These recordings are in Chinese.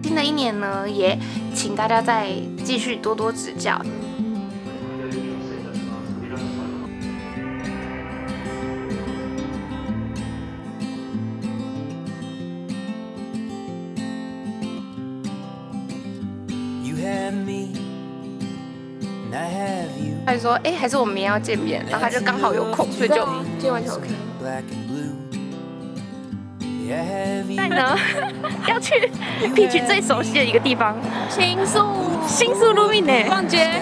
新的一年呢，也请大家再继续多多指教。他就说：“哎，还是我们明天要见面。”然后他就刚好有空，所以就今天完全 OK。在呢，要去 Peach 最熟悉的一个地方——新宿路面呢，逛街。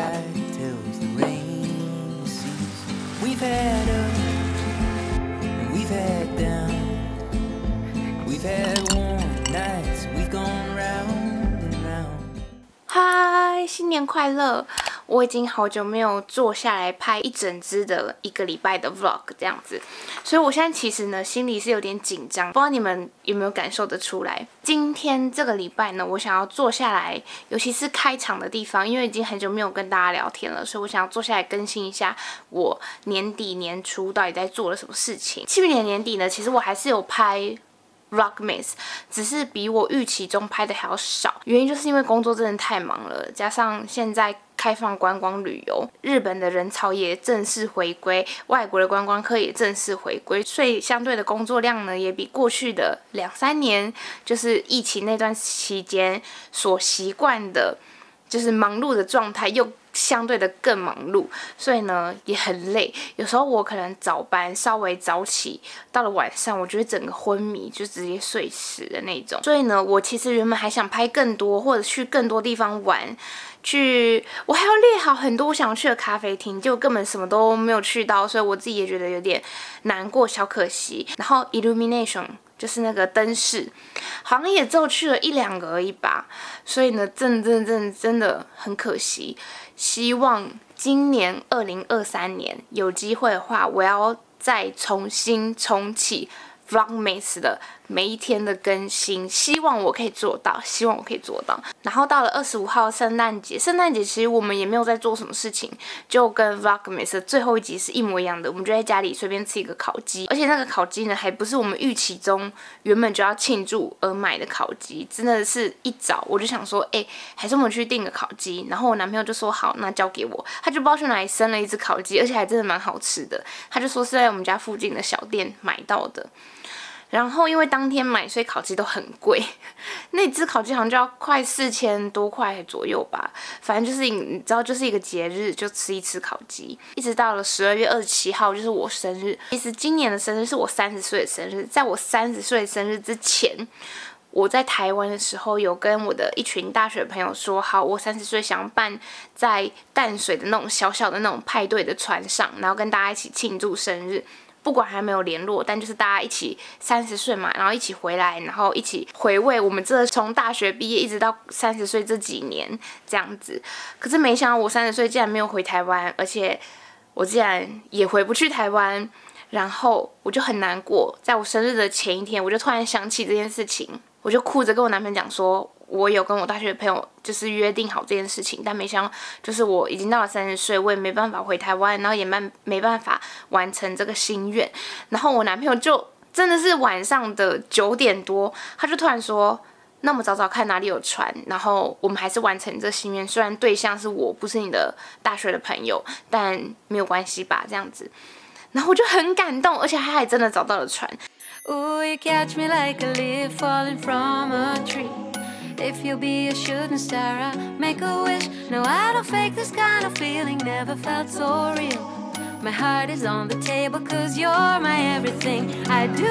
嗨，新年快乐！我已经好久没有坐下来拍一整支的1个礼拜的 vlog 这样子，所以我现在其实呢心里是有点紧张，不知道你们有没有感受得出来？今天这个礼拜呢，我想要坐下来，尤其是开场的地方，因为已经很久没有跟大家聊天了，所以我想要坐下来更新一下我年底年初到底在做了什么事情。去年年底呢，其实我还是有拍Vlogmas， 只是比我预期中拍的还要少，原因就是因为工作真的太忙了，加上现在开放观光旅游，日本的人潮也正式回归，外国的观光客也正式回归，所以相对的工作量呢，也比过去的2-3年，就是疫情那段期间所习惯的，就是忙碌的状态又相对的更忙碌，所以呢也很累。有时候我可能早班稍微早起，到了晚上，我觉得整个昏迷，就直接睡死的那种。所以呢，我其实原本还想拍更多，或者去更多地方玩。我还要列好很多我想去的咖啡厅，结果根本什么都没有去到，所以我自己也觉得有点难过，小可惜。然后 Illumination 就是那个灯饰，好像也只有去了1-2个而已吧，所以呢，真的很可惜。希望今年2023年有机会的话，我要再重启 Vlogmas 的每一天的更新，希望我可以做到。然后到了25号圣诞节其实我们也没有在做什么事情，就跟 Vlogmas 的最后一集是一模一样的，我们就在家里随便吃一个烤鸡，而且那个烤鸡呢，还不是我们预期中原本就要庆祝而买的烤鸡，真的是一早我就想说，还是我们去订个烤鸡，然后我男朋友就说好，那交给我，他就不知道去哪里生了一只烤鸡，而且还真的蛮好吃的，他就说是在我们家附近的小店买到的。然后因为当天买，所以烤鸡都很贵，那只烤鸡好像就要快4000多块左右吧。反正就是你知道，就是一个节日就吃一次烤鸡，一直到了12月27号，就是我生日。其实今年的生日是我30岁的生日，在我30岁生日之前，我在台湾的时候有跟我的一群大学朋友说好，我30岁想要办在淡水的那种小小的那种派对的船上，然后跟大家一起庆祝生日。不管还没有联络，但就是大家一起30岁嘛，然后一起回来，然后一起回味我们这从大学毕业一直到30岁这几年这样子。可是没想到我30岁竟然没有回台湾，而且我竟然也回不去台湾，然后我就很难过。在我生日的前一天，我就突然想起这件事情，我就哭着跟我男朋友讲说，我有跟我大学的朋友就是约定好这件事情，但没想到就是我已经到了30岁，我也没办法回台湾，然后也没办法完成这个心愿。然后我男朋友就真的是晚上的9点多，他就突然说，那我们找找看哪里有船，然后我们还是完成这心愿。虽然对象是我，不是你的大学的朋友，但没有关系吧，这样子。然后我就很感动，而且他还真的找到了船。Ooh, you catch me like a leaf falling from a tree. If you'll be a shooting star, I'll make a wish. No, I don't fake this kind of feeling, never felt so real. My heart is on the table, 'cause you're my everything. I do,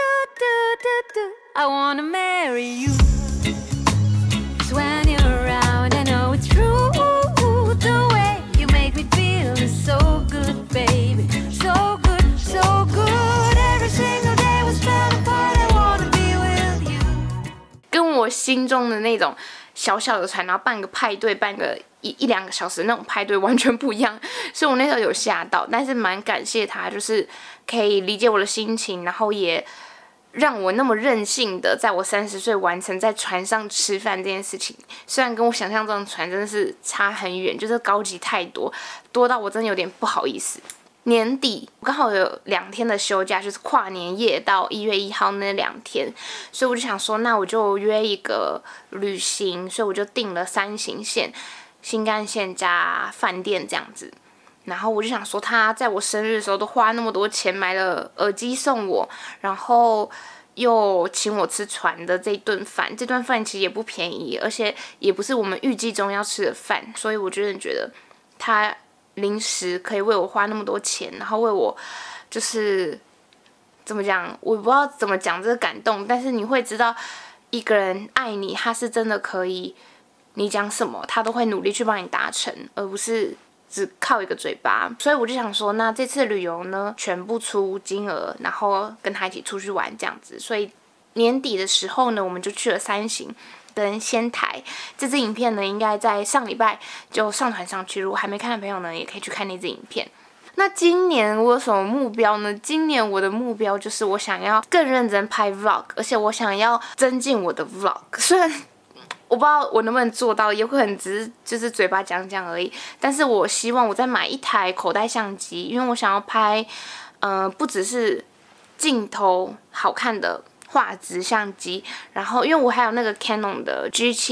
I wanna marry you. 'Cause when you're around, I know it's true. The way you make me feel is so good, baby. So good, every single day was fell apart. I wanna be with you. 跟我心中的那种小小的船，然后办个派对，办个1-2个小时那种派对完全不一样，所以我那时候有吓到，但是蛮感谢他，就是可以理解我的心情，然后也让我那么任性的在我30岁完成在船上吃饭这件事情。虽然跟我想象中的船真的是差很远，就是高级太多，多到我真的有点不好意思。 年底我刚好有2天的休假，就是跨年夜到1月1号那2天，所以我就想说，那我就约一个旅行，所以我就订了3行线，新干线加饭店这样子。然后我就想说，他在我生日的时候都花那么多钱买了耳机送我，然后又请我吃船的这顿饭，这顿饭其实也不便宜，而且也不是我们预计中要吃的饭，所以我真的觉得他临时可以为我花那么多钱，然后为我就是怎么讲，我不知道怎么讲这个感动，但是你会知道一个人爱你，他是真的可以，你讲什么他都会努力去帮你达成，而不是只靠一个嘴巴。所以我就想说，那这次旅游呢，全部出金额，然后跟他一起出去玩这样子。所以年底的时候呢，我们就去了3行跟仙台。这支影片呢，应该在上礼拜就上传上去，如果还没看的朋友呢，也可以去看那支影片。那今年我有什么目标呢？今年我的目标就是我想要更认真拍 vlog， 而且我想要增进我的 vlog。虽然我不知道我能不能做到，也会很只是就是嘴巴讲讲而已。但是我希望我再买一台口袋相機，因为我想要拍，不只是镜头好看的画质相机，然后因为我还有那个 Canon 的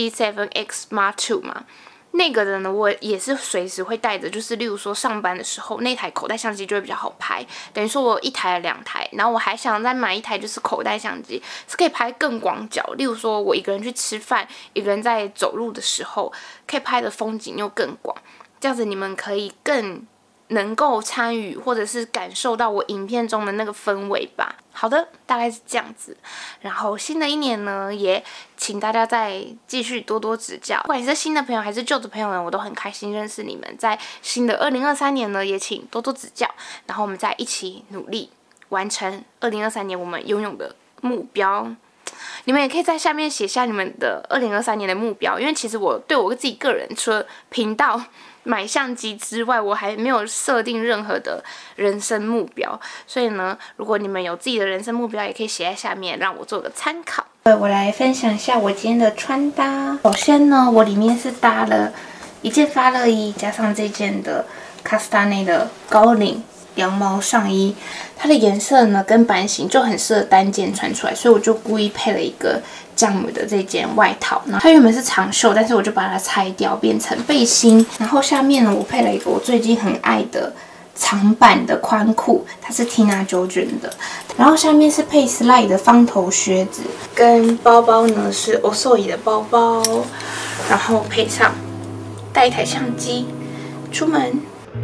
G7X Mark II 嘛。那个的呢，我也是随时会带着，就是例如说上班的时候，那台口袋相机就会比较好拍。等于说我有1台2台，然后我还想再买一台就是口袋相机，是可以拍更广角。例如说我一个人去吃饭，一个人在走路的时候，可以拍的风景又更广，这样子你们可以更能够参与或者是感受到我影片中的那个氛围吧。好的，大概是这样子。然后新的一年呢，也请大家再继续多多指教。不管你是新的朋友还是旧的朋友呢，我都很开心认识你们。在新的2023年呢，也请多多指教。然后我们再一起努力完成2023年我们拥有的目标。你们也可以在下面写下你们的2023年的目标，因为其实我对我自己个人，除了频道买相机之外，我还没有设定任何的人生目标。所以呢，如果你们有自己的人生目标，也可以写在下面，让我做个参考。我来分享一下我今天的穿搭。首先呢，我里面是搭了一件发热衣，加上这件的卡斯达内的高领羊毛上衣，它的颜色呢跟版型就很适合单件穿出来，所以我就故意配了一个酵母的这件外套。它原本是长袖，但是我就把它拆掉变成背心。然后下面呢，我配了一个我最近很爱的长版的宽裤，它是 Tina Jordan 的。然后下面是配 slide 的方头靴子，跟包包呢是 Osoy 的包包，然后配上带一台相机出门。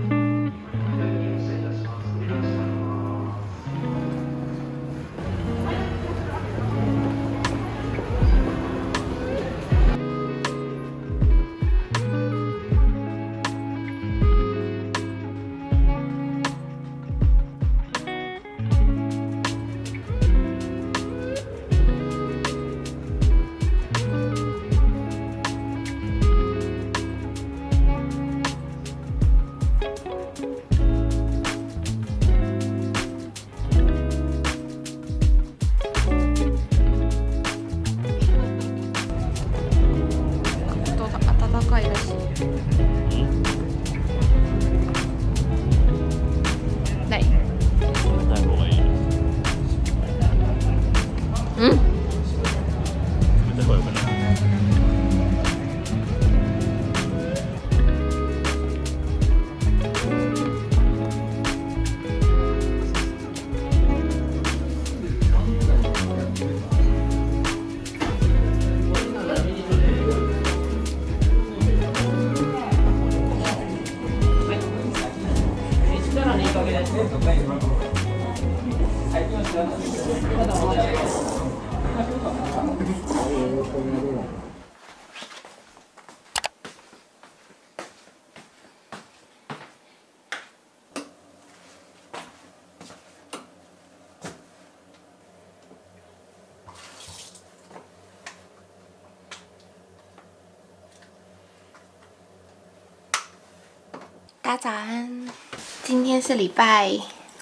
大家早安，今天是礼拜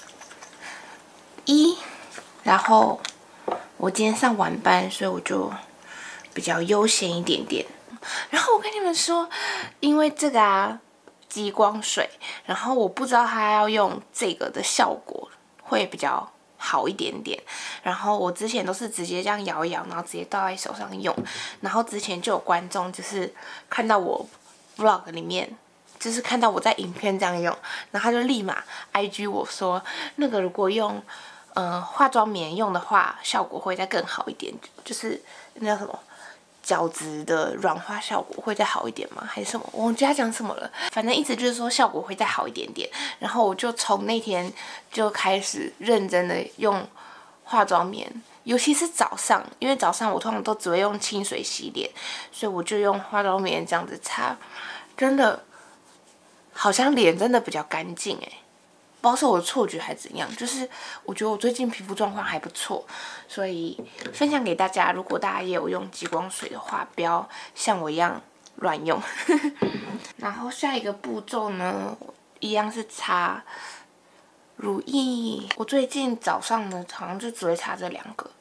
1，然后我今天上晚班，所以我就比较悠闲一点点。然后我跟你们说，因为这个极光水，然后我不知道它要用这个的效果会比较好一点点。然后我之前都是直接这样摇一摇，然后直接倒在手上用。然后之前就有观众就是看到我 vlog 里面，就是看到我在影片这样用，然后他就立马 IG 我说，那个如果用化妆棉用的话，效果会再更好一点，就是那叫什么？角质的软化效果会再好一点吗？还是什么？我忘记他讲什么了。反正意思就是说效果会再好一点点。然后我就从那天就开始认真的用化妆棉，尤其是早上，因为早上我通常都只会用清水洗脸，所以我就用化妆棉这样子擦，真的好像脸真的比较干净欸。不知道是我的错觉还是怎样，就是我觉得我最近皮肤状况还不错，所以分享给大家。如果大家也有用极光水的话，不要像我一样乱用。然后下一个步骤呢，一样是擦乳液。我最近早上呢，好像就只会擦这2个。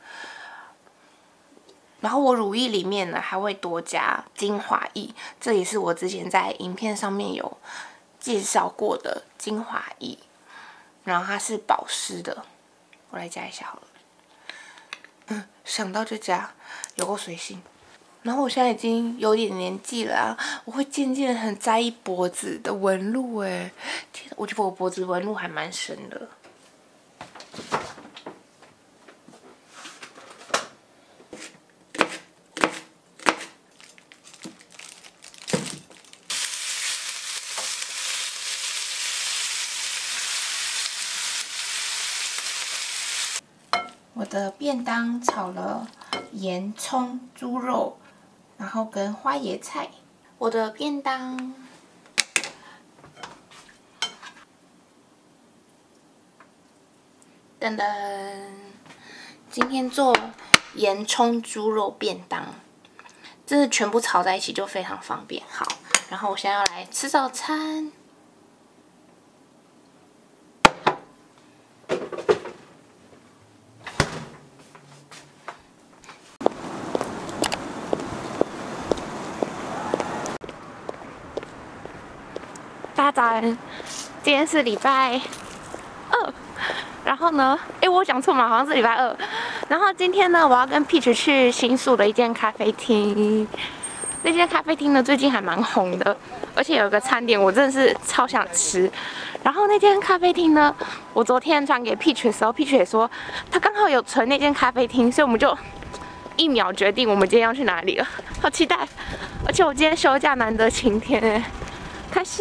然后我乳液里面呢，还会多加精华液，这也是我之前在影片上面有介绍过的精华液。然后它是保湿的，我来加一下好了。想到就加，有够随性。然后我现在已经有点年纪了啊，我会渐渐很在意脖子的纹路哎，天，我觉得我脖子纹路还蛮深的。我的便当炒了盐葱猪肉，然后跟花椰菜。我的便当，噔噔，今天做盐葱猪肉便当，真的全部炒在一起就非常方便。好，然后我现在要来吃早餐。大家早安，今天是礼拜2，然后呢，我有讲错吗？好像是礼拜2。然后今天呢，我要跟 Peach 去新宿的一间咖啡厅。那间咖啡厅呢，最近还蛮红的，而且有一个餐点我真的是超想吃。然后那间咖啡厅呢，我昨天传给 Peach 的时候，Peach 也说他刚好有存那间咖啡厅，所以我们就一秒决定我们今天要去哪里了，好期待！而且我今天休假难得晴天哎。开心。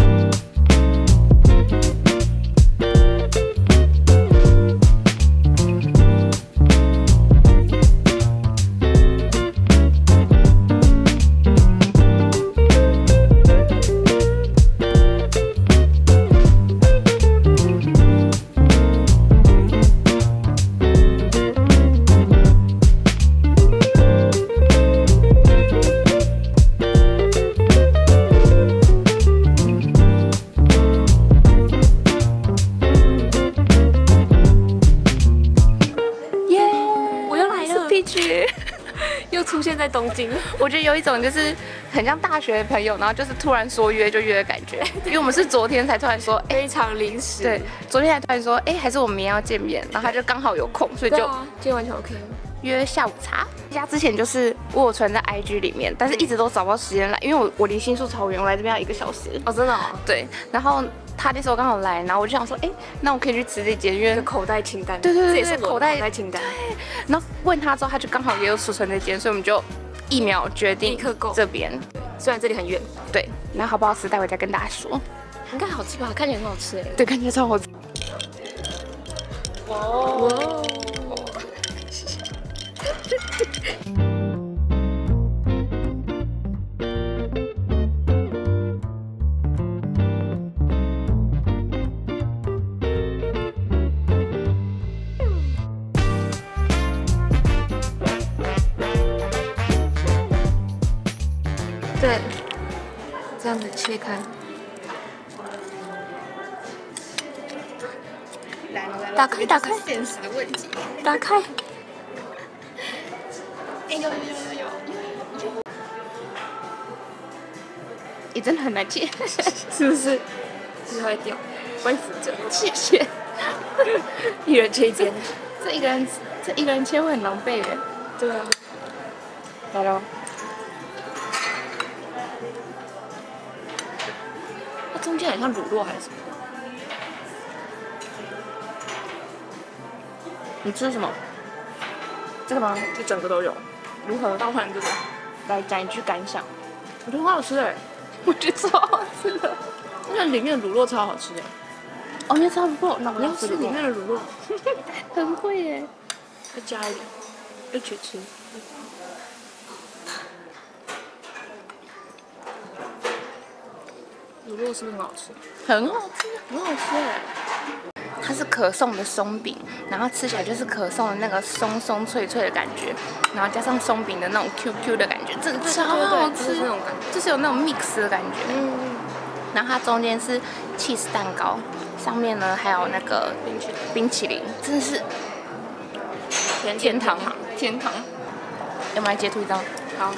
又出现在东京， 我觉得有一种就是很像大学的朋友，然后就是突然说约就约的感觉。因为我们是昨天才突然说， 非常临时。 对，昨天才突然说，还是我们明天要见面，然后他就刚好有空，所以就今天完全 OK。 约下午茶。家之前就是我有存在 IG 里面，但是一直都找不到时间来，因为我离新宿超远，我来这边要1个小时。 哦，真的哦。 对，然后他那时候刚好来，然后我就想说，那我可以去吃这间，因为口袋清单。 对， 这也是口袋清单。 对，然后问他之后，他就刚好也有储存这间，所以我们就一秒决定立刻购这边。 对，虽然这里很远。 对，然后好不好吃，待会再跟大家说。 应该好吃吧？看起来很好吃哎。 对，看起来超好吃。 哇！对，这样子切开。打开，打开。 现实的问题。 打开。 有。 也真的很难切， 是不是？是会掉，帮你扶着。 谢谢。 一人切一边。 这一个人切会很狼狈耶。 对啊。 来喽。 它中间很像乳酪还是什么？ 你吃什么？这个吗？ 就整个都有。 如何？ 包含这个。 来讲一句感想。 我觉得很好吃哎， 我觉得超好吃的。 那里面的乳酪超好吃哎。 哦，你要吃乳酪，那我要吃里面的乳酪。 很会耶。 再加一点，一起吃。乳酪是不是很好吃？ 很好吃， 很好吃哎。 它是可颂的松饼，然后吃起来就是可颂的那个松松脆脆的感觉，然后加上松饼的那种 QQ 的感觉，真的超好吃， 那种感觉， 就是有那种 mix 的感觉。然后它中间是 cheese 蛋糕，上面呢还有那个冰淇淋，真的是天堂。要不要来截图一张？ 好。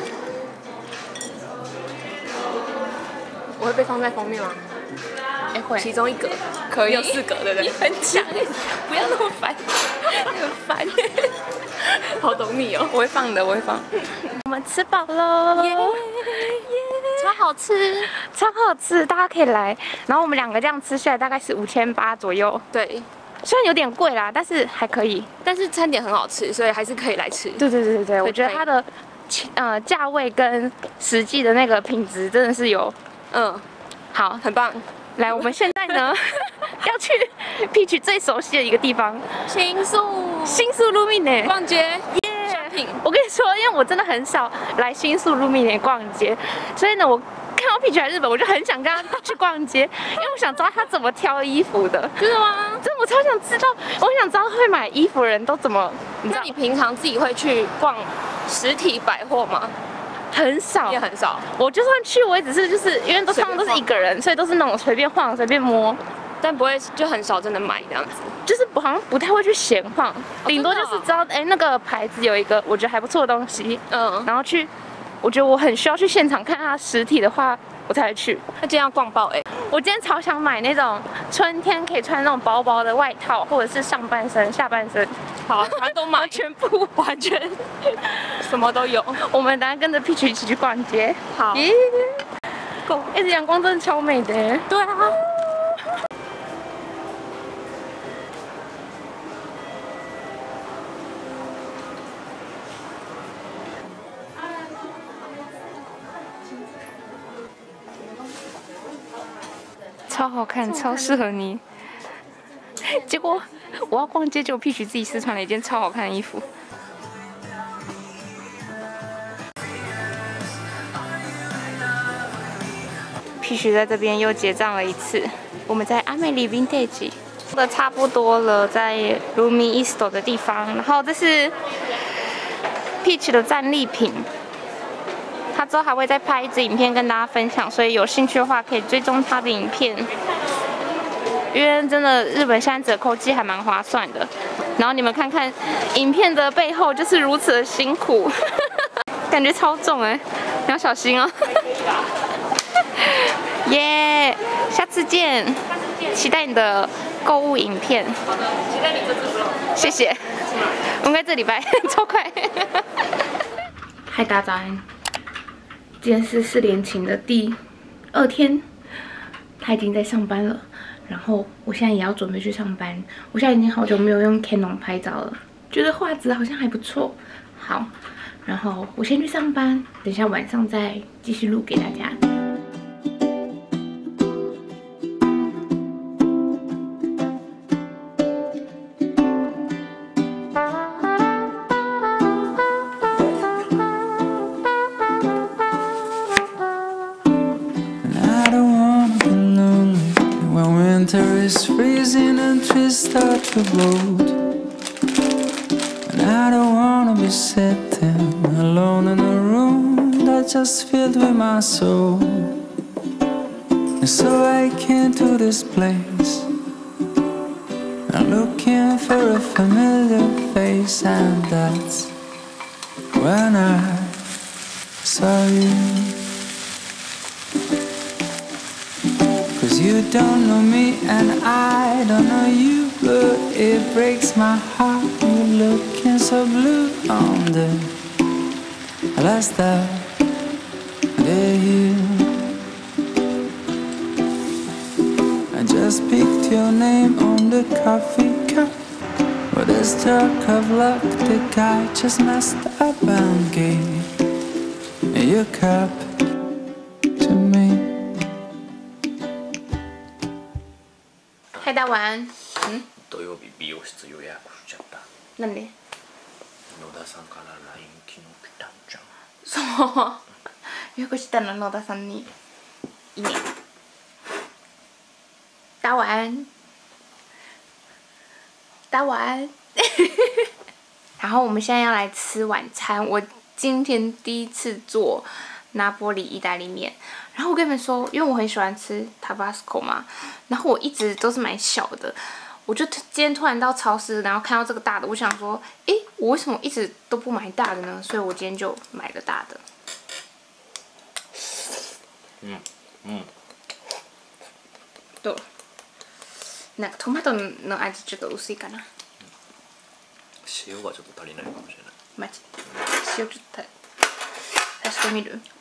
我会被放在封面吗？ 哎，会。 其中一格。 可以。 有4格，对不对？ 你很强，不要那么烦，很烦。 好懂你哦。 我会放的，我会放。我们吃饱喽，超好吃，超好吃，大家可以来。然后我们2个这样吃下来大概是5800左右。 对， 虽然有点贵啦，但是还可以。 但是餐点很好吃，所以还是可以来吃。 对，我觉得它的价位跟实际的那个品质真的是有，好， 很棒。 来，我们现在呢要去 Peach 最熟悉的一个地方—— 新宿 Lumine 逛街。 我跟你说，因为我真的很少来新宿 Lumine 逛街，所以呢，我看到 Peach 来日本，我就很想跟他去逛街，因为我想知道他怎么挑衣服的。 真的吗？ 真的，我超想知道，我想知道会买衣服的人都怎么。 那你平常自己会去逛实体百货吗？ 很少， 也很少。 我就算去，我也只是就是因为通常都是一个人，所以都是那种随便晃、随便摸。 但不会就很少真的买这样子， 就是好像不太会去闲晃，顶多就是知道那个牌子有一个我觉得还不错的东西，然后去，我觉得我很需要去现场看它实体的话，我才会去。 那今天要逛爆哎！ 我今天超想买那种春天可以穿那种薄薄的外套，或者是上半身、下半身， 好，全都买， 全部完全什么都有。 我们等下跟着 Peach 一起去逛街。 好， 够，这阳光真的超美的。 对啊。 超好看，超适合你。结果我要逛街，结果 Peach 自己试穿了一件超好看的衣服。Peach 在这边又结账了一次。我们在阿美里 Vintage 的差不多了，在 Lumi East 的地方。然后这是 Peach 的战利品。他之后还会再拍一支影片跟大家分享，所以有兴趣的话可以追踪他的影片，因为真的日本现在折扣季还蛮划算的。然后你们看看影片的背后就是如此的辛苦，感觉超重哎，你要小心哦。耶，下次见，期待你的购物影片。 好的，期待你这次 vlog。 谢谢，我应该这礼拜超快。嗨，大家早安。今天是4连勤的第2天，他已经在上班了，然后我现在也要准备去上班。我现在已经好久没有用 Canon 拍照了，觉得画质好像还不错。好，然后我先去上班，等一下晚上再继续录给大家。 Winter is freezing and trees start to bloat, and I don't wanna be sitting alone in a room that's just filled with my soul. And so I came to this place, I'm looking for a familiar face, and that's when I saw you. 'Cause you don't know me and I don't know you, but it breaks my heart. You looking so blue on the last day here. I just picked your name on the coffee cup. With a stroke of luck, the guy just messed up and gave your cup to me. 嗨，大家晚安。 土曜日美容室予約しちゃった。 なんで？ 野田さんから LINE 昨日来たんじゃん。 そう予約したの野田さんに。いいね。大家晚安。大家晚安。然后我们现在要来吃晚餐。我今天第一次做拿坡里意大利面。然后我跟你们说，因为我很喜欢吃 Tabasco 嘛，然后我一直都是买小的。我就今天突然到超市，然后看到这个大的，我想说，诶，我为什么一直都不买大的呢？所以我今天就买了大的。どう？なんかトマトの味ちょっと薄いかな。 塩がちょっと足りないかもしれない。 マジ。塩ちょっと足してみる？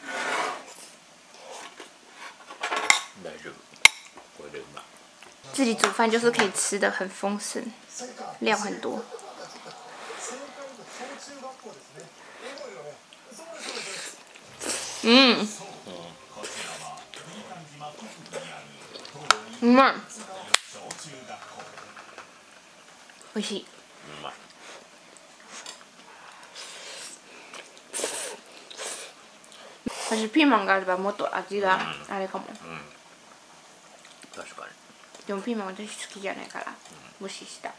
大丈夫。これでうまい。 自己煮饭就是可以吃的很丰盛，料很多。うまい。美味しい。 うまい。 私ピーマンがあればもっと味があれかも。 確かに。 でもピーマン私好きじゃないから無視した。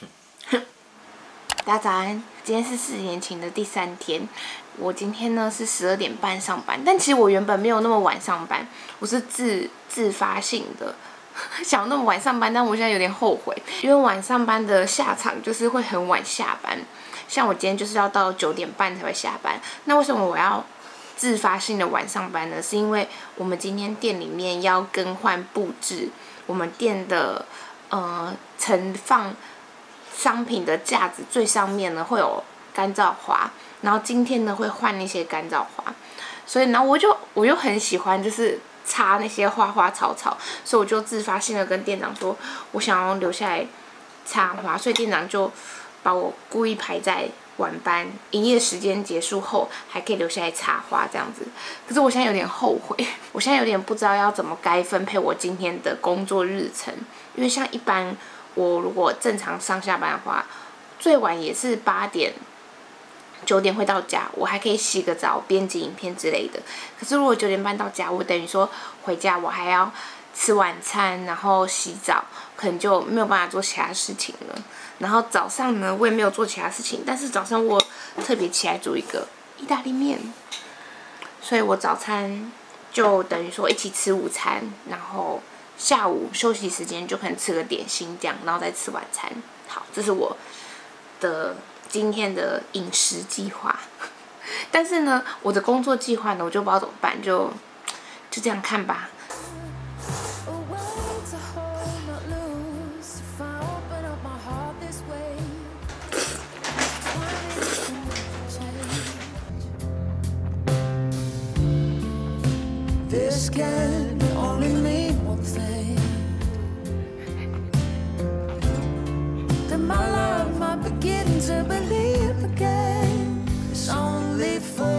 大家早安，今天是4年前的第3天。我今天呢是12点半上班，但其实我原本没有那么晚上班，我是自发性的想那么晚上班，但我现在有点后悔，因为晚上班的下场就是会很晚下班。像我今天就是要到9点半才会下班。那为什么我要自发性的晚上班呢？是因为我们今天店里面要更换布置，我们店的盛放商品的架子最上面呢会有干燥花，然后今天呢会换那些干燥花，所以呢我又很喜欢就是插那些花花草草，所以我就自发性的跟店长说，我想要留下来插花，所以店长就把我故意排在晚班，营业时间结束后还可以留下来插花这样子。可是我现在有点后悔，我现在有点不知道要怎么该分配我今天的工作日程，因为像一般我如果正常上下班的话，最晚也是8点9点会到家，我还可以洗个澡、编辑影片之类的。可是如果9点半到家，我等于说回家我还要吃晚餐，然后洗澡，可能就没有办法做其他事情了。然后早上呢，我也没有做其他事情，但是早上我特别起来煮一个意大利面，所以我早餐就等于说一起吃午餐，然后下午休息时间就可能吃个点心这样，然后再吃晚餐。好，这是我的今天的饮食计划。但是呢，我的工作计划呢，我就不知道怎么办，就这样看吧。 This can only mean one thing, that my love might begin to believe again. It's only for